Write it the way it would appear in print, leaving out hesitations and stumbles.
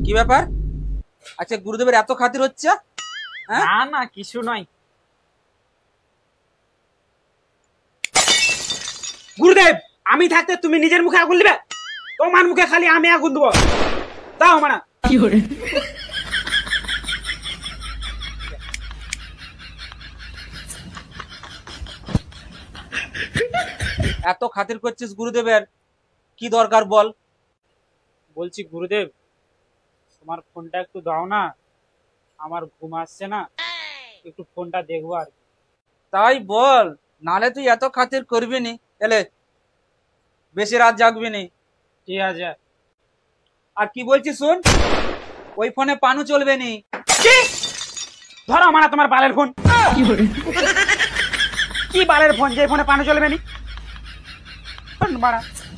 কি ব্যাপার? আচ্ছা গুরুদেবের এত খাতির হচ্ছে? না না কিছু নয়। গুরুদেব আমি থাকতে তুমি নিজের মুখে আগুন দিবে, তোমার মুখে খালি আমি আগুন দেবো। দাও মানা। এত খাতির করছিস গুরুদেবের, কি দরকার বল? বলছি গুরুদেব তোমার ফোনটা একটু দাও না, আমার ঘুম আসছে না, একটু ফোনটা দেখবো আর কি। তাই বল, নালে তুই এত খাতির করবি নি, এলে বেশি রাত জাগবি নি। ঠিক আছে। আর কি বলছিস শুন, ওই ফোনে পানু চলবে নি। কি? ধরো মানা তোমার বালের ফোন। কি বালের ফোন যে ফোনে পানি চলবে নি? মানা